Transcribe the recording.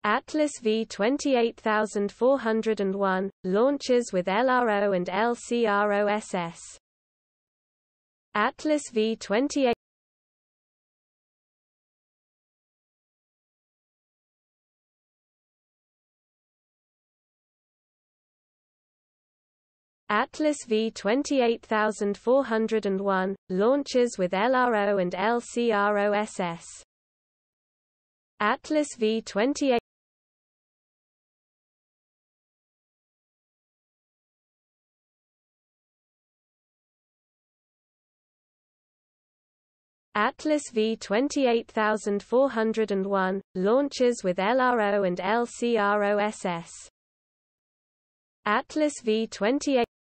Atlas V28401, launches with LRO and LCROSS. Atlas V28401 Atlas V28401, launches with LRO and LCROSS. Atlas V28401 Atlas V28401, launches with LRO and LCROSS. Atlas V28401